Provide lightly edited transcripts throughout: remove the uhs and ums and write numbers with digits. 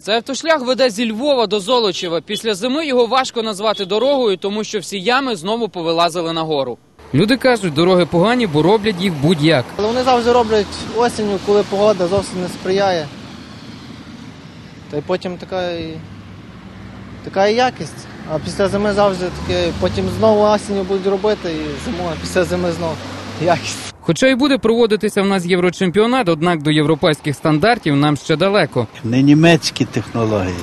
Цей автошлях веде зі Львова до Золочева. Після зими його важко назвати дорогою, тому що всі ями знову повилазили нагору. Люди кажуть, дороги погані, бо роблять їх будь-як. Але вони завжди роблять осінню, коли погода зовсім не сприяє. Та й потім така і якість. А після зими завжди таке, потім знову осінню будуть робити і зимою, а після зими знову якість. Хоча й буде проводитися в нас єврочемпіонат, однак до європейських стандартів нам ще далеко. Не німецькі технології,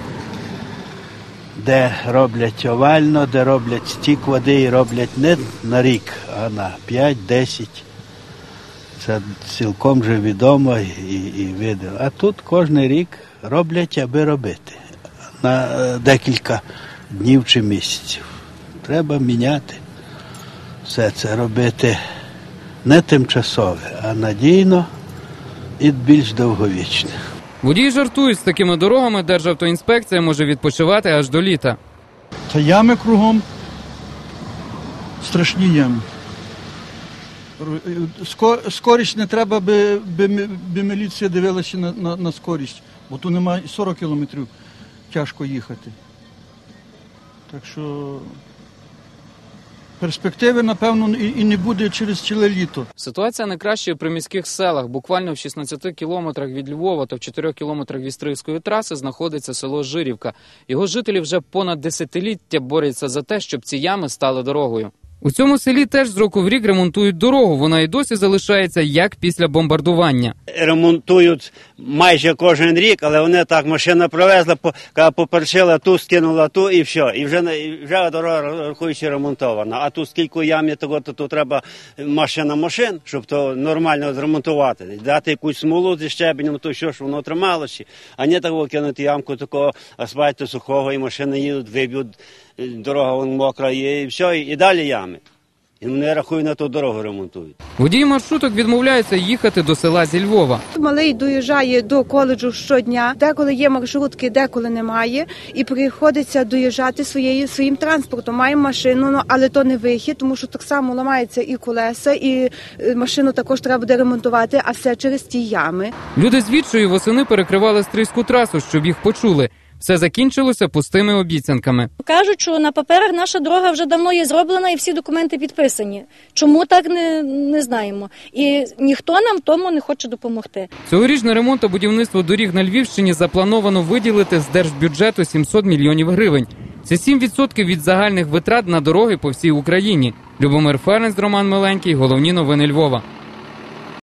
де роблять овально, де роблять стік води і роблять не на рік, а на 5-10. Це цілком вже відомо і видно. А тут кожен рік роблять, аби робити. На декілька днів чи місяців. Треба міняти все це, робити не тимчасове, а надійно і більш довговічне. Водії жартують, з такими дорогами Державтоінспекція може відпочивати аж до літа. Це ями кругом, страшні ями. Скорість не треба, би міліція дивилася на скорість, бо тут немає 40 кілометрів, тяжко їхати. Так що перспективи, напевно, і не буде через ціле літо. Ситуація не краща при міських селах. Буквально в 16 кілометрах від Львова та в 4 кілометрах від Стрийської траси знаходиться село Жирівка. Його жителі вже понад десятиліття борються за те, щоб ці ями стали дорогою. У цьому селі теж з року в рік ремонтують дорогу. Вона й досі залишається як після бомбардування. Ремонтують майже кожен рік, але вони так, машина привезла, поперчила ту, скинула ту і все. І вже дорога, рахуючи, ремонтована. А тут скільки ям, то треба машин, щоб то нормально зремонтувати. Дати якусь смолу зі щебенем, то що ж воно трималося. А не так кинути ямку такого асфальту сухого, і машини їдуть, виб'ють, дорога вон мокра є, і все, і далі ями. І вони рахують, на ту дорогу ремонтують. Водії маршруток відмовляються їхати до села зі Львова. Малий доїжджає до коледжу щодня, деколи є маршрутки, деколи немає, і приходиться доїжджати своїм транспортом. Маємо машину, але то не вихід, тому що так само ламаються і колеса, і машину також треба буде ремонтувати, а все через ті ями. Люди з відчаю восени перекривали Стрийську трасу, щоб їх почули. Все закінчилося пустими обіцянками. Кажуть, що на паперах наша дорога вже давно є зроблена і всі документи підписані. Чому так, не знаємо. І ніхто нам в тому не хоче допомогти. Цьогоріч на ремонт та будівництво доріг на Львівщині заплановано виділити з держбюджету 700 мільйонів гривень. Це 7% від загальних витрат на дороги по всій Україні. Любомир Ференц, Роман Миленький. Головні новини Львова.